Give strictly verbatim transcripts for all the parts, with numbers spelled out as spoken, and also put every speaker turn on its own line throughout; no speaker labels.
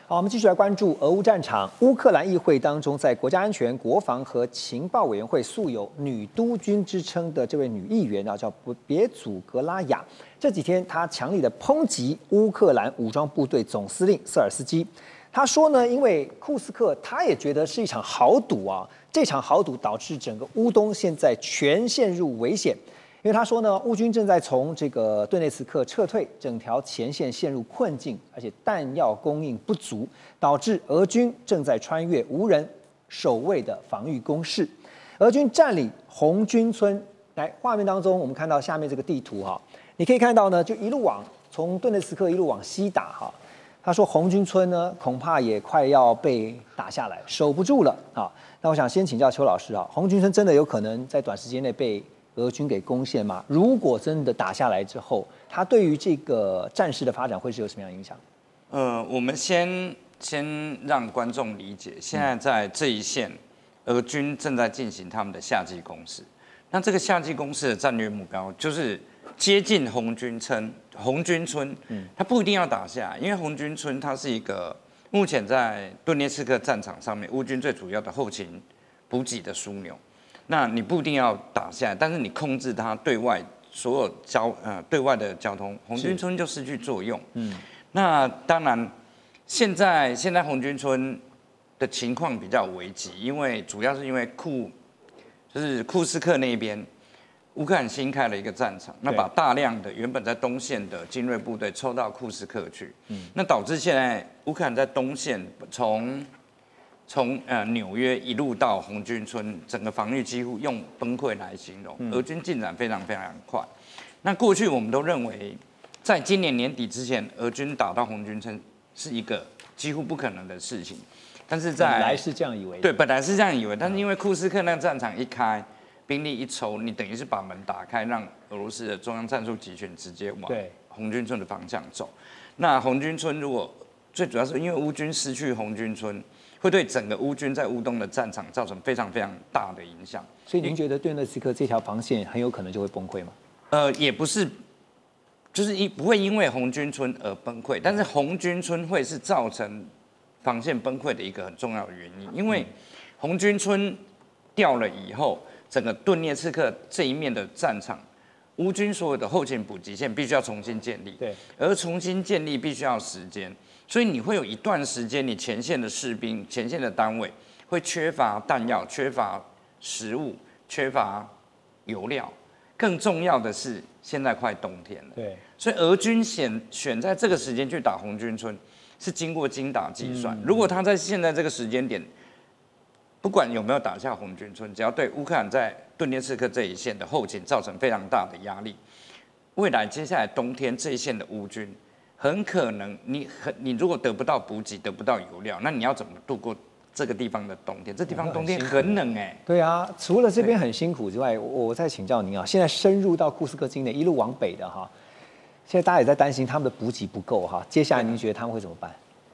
好，我们继续来关注俄乌战场。乌克兰议会当中，在国家安全、国防和情报委员会素有“女督军”之称的这位女议员啊，叫别祖格拉雅。这几天，她强力的抨击乌克兰武装部队总司令瑟尔斯基。她说呢，因为库斯克，她也觉得是一场豪赌啊。这场豪赌导致整个乌东现在全陷入危险。因为他说呢，乌军正在从这个顿涅茨克撤退，整条前线陷入困境，而且弹药供应不足，导致俄军正在穿越无人守卫的防御工事。俄军占领红军村，来画面当中我们看到下面这个地图哈，你可以看到呢，就一路往从顿涅茨克一路往西打哈。他说红军村呢，恐怕也快要被打下来，守不住了啊。那我想先请教邱老师啊，红军村真的有可能在短时间内被俄军给攻陷吗？如果真的打下来之后，它对于这个战事的发展会是有什么样的影响？
呃，我们先先让观众理解，现在在这一线，俄军正在进行他们的夏季攻势。那这个夏季攻势的战略目标就是接近红军村，红军村，嗯，它不一定要打下，因为红军村它是一个目前在顿涅茨克战场上面乌军最主要的后勤补给的枢纽。那你不一定要打下来，但是你控制它对外所有交呃对外的交通，红军村就失去作用。嗯，那当然，现在现在红军村的情况比较危急，因为主要是因为库就是库斯克那边，乌克兰新开了一个战场，那把大量的原本在东线的精锐部队抽到库斯克去，嗯，那导致现在乌克兰在东线从从呃纽约一路到红军村，整个防御几乎用崩溃来形容。俄军进展非常非常快。那过去我们都认为，在今年年底之前，俄军打到红军村是一个几乎不可能的事情。但是在
本来是这样以为的，
对，本来是这样以为，但是因为库斯克那个战场一开，兵力一抽，你等于是把门打开，让俄罗斯的中央战术集群直接往红军村的方向走。那红军村如果最主要是因为乌军失去红军村，会对整个乌军在乌东的战场造成非常非常大的影响。
所以您觉得顿涅茨克这条防线很有可能就会崩溃吗？
呃，也不是，就是一不会因为红军村而崩溃，但是红军村会是造成防线崩溃的一个很重要的原因，因为红军村掉了以后，整个顿涅茨克这一面的战场，乌军所有的后勤补给线必须要重新建立，
对，
而重新建立必须要时间。所以你会有一段时间，你前线的士兵、前线的单位会缺乏弹药、缺乏食物、缺乏油料。更重要的是，现在快冬天了，
对，
所以俄军选选在这个时间去打红军村，是经过精打细算。如果他在现在这个时间点，不管有没有打下红军村，只要对乌克兰在顿涅茨克这一线的后勤造成非常大的压力，未来接下来冬天这一线的乌军。很可能你很你如果得不到补给，得不到油料，那你要怎么度过这个地方的冬天？这地方冬天很冷哎、欸。
对啊，除了这边很辛苦之外，我我再请教您啊，现在深入到库斯克境内，一路往北的哈，现在大家也在担心他们的补给不够哈。接下来您觉得他们会怎么办？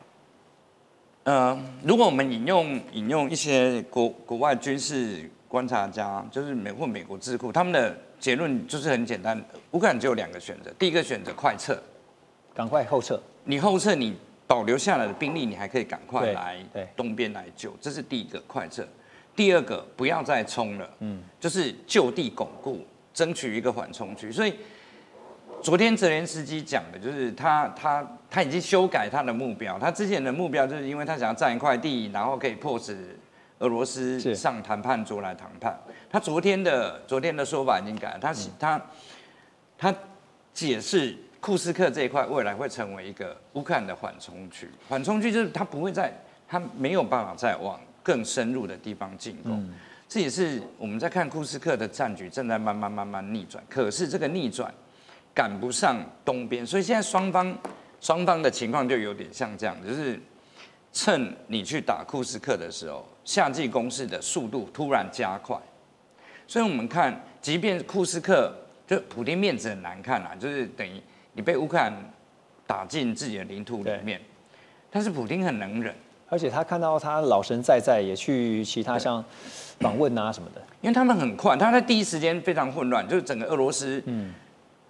呃，如果我们引用引用一些国国外军事观察家，就是美或美国智库，他们的结论就是很简单，乌克兰只有两个选择，第一个选择快撤。
赶快后撤，
你后撤，你保留下来的兵力，你还可以赶快来东边来救，这是第一个快撤。第二个，不要再冲了，嗯，就是就地巩固，争取一个缓冲区。所以昨天泽连斯基讲的就是他他他已经修改他的目标，他之前的目标就是因为他想要占一块地，然后可以迫使俄罗斯上谈判桌来谈判。他昨天的昨天的说法已经改了，他、嗯、他他解释。库斯克这一块未来会成为一个乌克兰的缓冲区，缓冲区就是它不会在，它没有办法再往更深入的地方进攻。嗯、这也是我们在看库斯克的战局正在慢慢慢慢逆转，可是这个逆转赶不上东边，所以现在双方双方的情况就有点像这样，就是趁你去打库斯克的时候，夏季攻势的速度突然加快，所以我们看，即便库斯克就普丁面子很难看啊，就是等于。你被乌克兰打进自己的领土里面，但是普丁很能忍，
而且他看到他老神在在，也去其他像访问啊什么的，
因为他们很快，他在第一时间非常混乱，就是整个俄罗斯，嗯，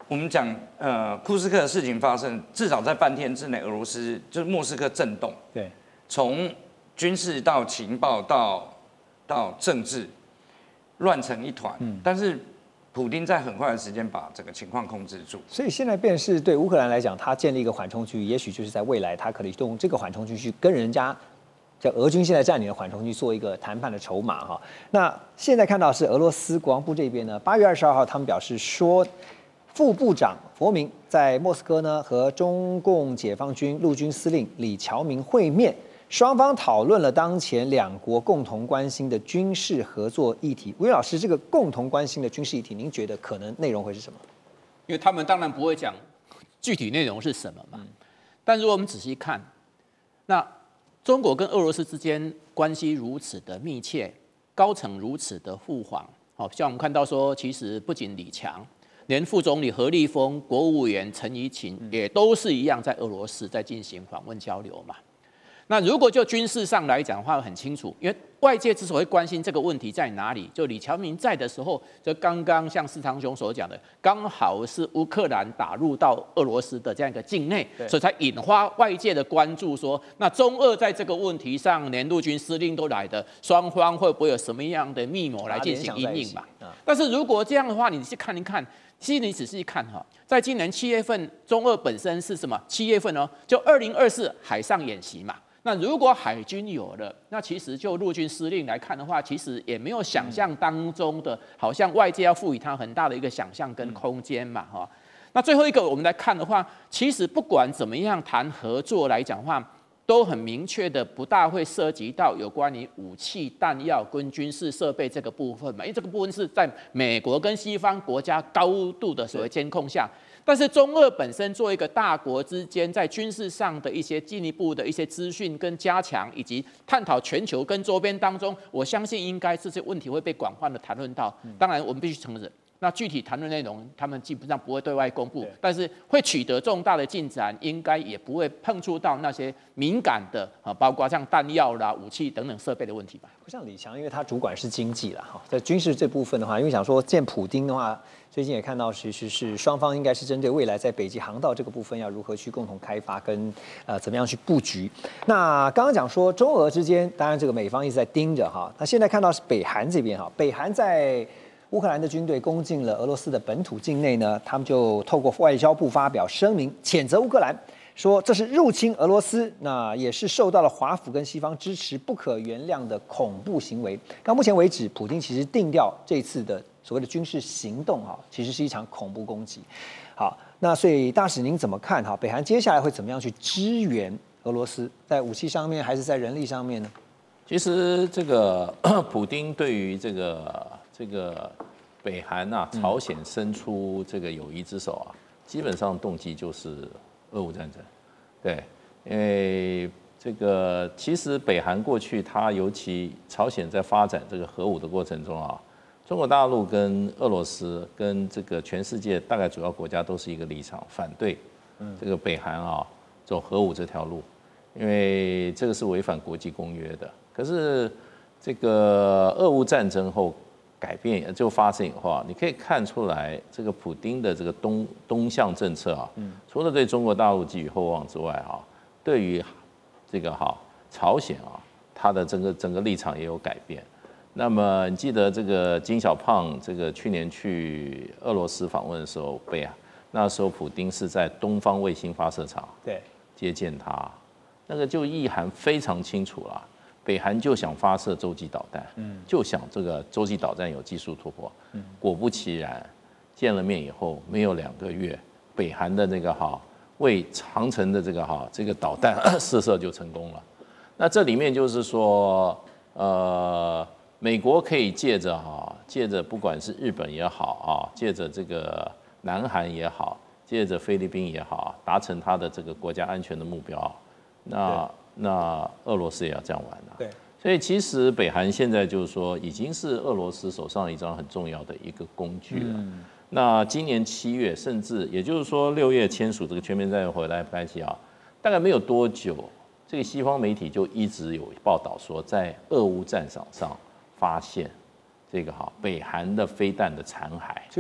我们讲呃库斯克的事情发生，至少在半天之内，俄罗斯就是莫斯科震动，
对，
从军事到情报到到政治乱成一团，嗯，但是普丁在很快的时间把整个情况控制住。
所以现在便是对乌克兰来讲，他建立一个缓冲区，也许就是在未来，他可以用这个缓冲区去跟人家。叫俄军现在占领的缓冲区做一个谈判的筹码哈。那现在看到是俄罗斯国防部这边呢，八月二十二号他们表示说，副部长佛明在莫斯科呢和中共解放军陆军司令李乔明会面，双方讨论了当前两国共同关心的军事合作议题。吴云老师，这个共同关心的军事议题，您觉得可能内容会是什么？
因为他们当然不会讲具体内容是什么嘛，嗯、但如果我们仔细看，那中国跟俄罗斯之间关系如此的密切，高层如此的互访，好像我们看到说，其实不仅李强，连副总理何立峰、国务委陈怡琴也都是一样在俄罗斯在进行访问交流嘛。那如果就军事上来讲的话，很清楚，因为外界之所以关心这个问题在哪里，就李乔明在的时候，就刚刚像施长兄所讲的，刚好是乌克兰打入到俄罗斯的这样一个境内，所以才引发外界的关注说，说那中俄在这个问题上，连陆军司令都来的，双方会不会有什么样的密谋来进行因应嘛？但是如果这样的话，你去看一看。其实你仔细看哈，在今年七月份，中俄本身是什么？七月份哦，就二零二四海上演习嘛。那如果海军有了，那其实就陆军司令来看的话，其实也没有想象当中的，好像外界要赋予他很大的一个想象跟空间嘛哈。那最后一个我们来看的话，其实不管怎么样谈合作来讲的话，都很明确的不大会涉及到有关于武器弹药跟军事设备这个部分嘛，因为这个部分是在美国跟西方国家高度的所谓监控下。但是中俄本身作为一个大国之间，在军事上的一些进一步的一些资讯跟加强，以及探讨全球跟周边当中，我相信应该这些问题会被广泛的谈论到。当然，我们必须承认。那具体谈论内容，他们基本上不会对外公布，但是会取得重大的进展，应该也不会碰触到那些敏感的啊，包括像弹药啦、武器等等设备的问题吧。
不像李强，因为他主管是经济啦，哈，在军事这部分的话，因为想说见普丁的话，最近也看到其实是双方应该是针对未来在北极航道这个部分要如何去共同开发跟呃怎么样去布局。那刚刚讲说中俄之间，当然这个美方一直在盯着哈，那现在看到是北韩这边哈，北韩在乌克兰的军队攻进了俄罗斯的本土境内呢，他们就透过外交部发表声明，谴责乌克兰，说这是入侵俄罗斯，那也是受到了华府跟西方支持不可原谅的恐怖行为。到目前为止，普丁其实定调这次的所谓的军事行动哈，其实是一场恐怖攻击。好，那所以大使您怎么看哈？北韩接下来会怎么样去支援俄罗斯，在武器上面还是在人力上面呢？
其实这个普丁对于这个。这个北韩啊，朝鲜伸出这个友谊之手啊，基本上动机就是俄乌战争，对，因为这个其实北韩过去它尤其朝鲜在发展这个核武的过程中啊，中国大陆跟俄罗斯跟这个全世界大概主要国家都是一个立场，反对这个北韩啊走核武这条路，因为这个是违反国际公约的。可是这个俄乌战争后。改变就发生以后啊，你可以看出来，这个普丁的这个东东向政策啊，除了对中国大陆寄予厚望之外啊，对于这个哈朝鲜啊，他的整个整个立场也有改变。那么你记得这个金小胖这个去年去俄罗斯访问的时候，北那时候普丁是在东方卫星发射场对接见他，那个就意涵非常清楚了。北韩就想发射洲际导弹，嗯，就想这个洲际导弹有技术突破，嗯，果不其然，见了面以后没有两个月，北韩的那个哈为长城的这个哈这个导弹试射就成功了。那这里面就是说，呃，美国可以借着哈借着不管是日本也好啊，借着这个南韩也好，借着菲律宾也好，达成他的这个国家安全的目标，那。那俄罗斯也要这样玩啊，对，所以其实北韩现在就是说，已经是俄罗斯手上一张很重要的一个工具了。嗯、那今年七月，甚至也就是说六月签署这个全面战略伙伴关系啊，大概没有多久，这个西方媒体就一直有报道说，在俄乌战场上发现这个哈北韩的飞弹的残骸，
所以说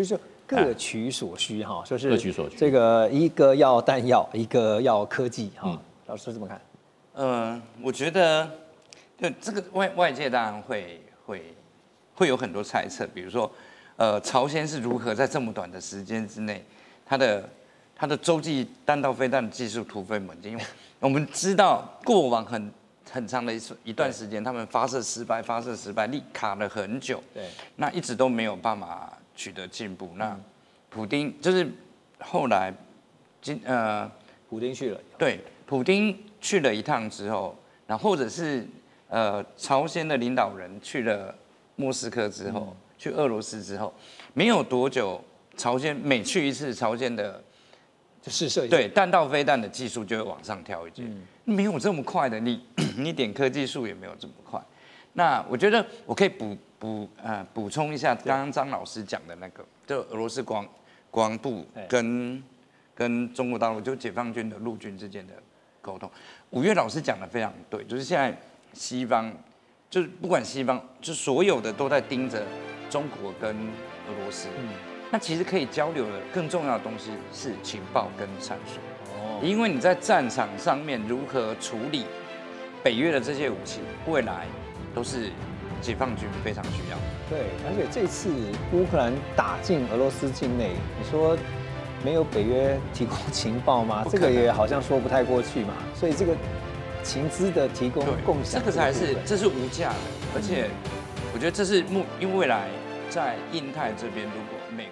各取所需哈，就是
各取所需。
这个一个要弹药，一个要科技哈。老师怎么看？
呃，我觉得，对这个外外界当然会会会有很多猜测，比如说，呃，朝鲜是如何在这么短的时间之内，它的它的洲际弹道飞弹的技术突飞猛进，因为我们知道过往很很长的一一段时间，他们发射失败，发射失败，力卡了很久，
对，
那一直都没有办法取得进步。那普丁就是后来，今呃，
普丁去了，
对，普丁去了一趟之后，然后或者是呃朝鲜的领导人去了莫斯科之后，嗯、去俄罗斯之后，没有多久，朝鲜每去一次，朝鲜的
就试射一下，
对弹道飞弹的技术就会往上跳一阶，嗯、没有这么快的，你你点科技树也没有这么快。那我觉得我可以补补呃补充一下刚刚张老师讲的那个，就俄罗斯国国防部跟跟中国大陆就解放军的陆军之间的沟通。五月老师讲的非常对，就是现在西方就是不管西方，就所有的都在盯着中国跟俄罗斯。嗯，那其实可以交流的更重要的东西是情报跟战术。哦，因为你在战场上面如何处理北约的这些武器，未来都是解放军非常需要的。
对，而且这次乌克兰打进俄罗斯境内，你说没有北约提供情报吗？这个也好像说不太过去嘛。所以这个情资的提供共享，
这个才是这是无价的，而且我觉得这是目，因为未来在印太这边，如果美